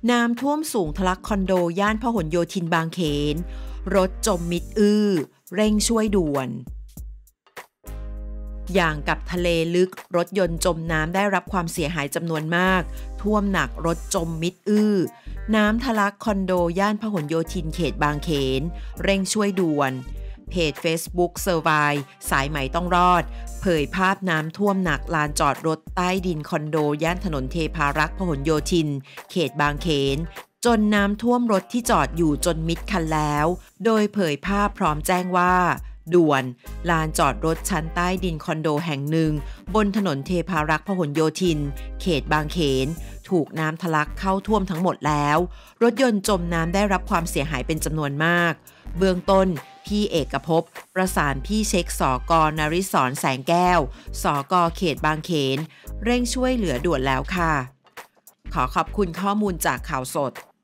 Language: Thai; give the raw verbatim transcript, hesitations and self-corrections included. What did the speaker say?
น้ำท่วมสูงทะลักคอนโดย่านพหลโยธินบางเขนรถจมมิดอื้อเร่งช่วยด่วนอย่างกับทะเลลึกรถยนต์จมน้ำได้รับความเสียหายจำนวนมากท่วมหนักรถจมมิดอื้อน้ำทะลักคอนโดย่านพหลโยธินเขตบางเขนเร่งช่วยด่วนเพจ Facebook เซอร์ไวสายไหมต้องรอดเผยภาพน้ำท่วมหนักลานจอดรถใต้ดินคอนโดย่านถนนเทพารักษ์พหลโยธินเขตบางเขนจนน้ำท่วมรถที่จอดอยู่จนมิดคันแล้วโดยเผยภาพพร้อมแจ้งว่าด่วนลานจอดรถชั้นใต้ดินคอนโดแห่งหนึ่งบนถนนเทพารักษ์พหลโยธินเขตบางเขนถูกน้ำทะลักเข้าท่วมทั้งหมดแล้วรถยนต์จมน้ำได้รับความเสียหายเป็นจำนวนมากเบื้องต้นพี่เอกภพประสานพี่เช็คสกนริศรแสงแก้วสกเขตบางเขนเร่งช่วยเหลือด่วนแล้วค่ะขอขอบคุณข้อมูลจากข่าวสด